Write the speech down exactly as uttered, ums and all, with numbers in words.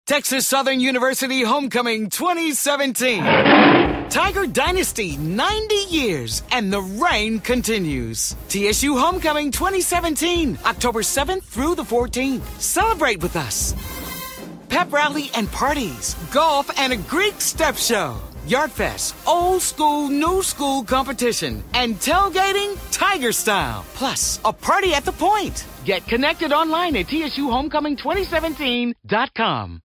Texas Southern University Homecoming twenty seventeen. Tiger Dynasty, ninety years, and the reign continues. T S U Homecoming twenty seventeen, October seventh through the fourteenth. Celebrate with us. Pep rally and parties, golf, and a Greek step show. Yard Fest, old school, new school competition, and tailgating Tiger style. Plus, a party at the Point. Get connected online at T S U homecoming twenty seventeen dot com.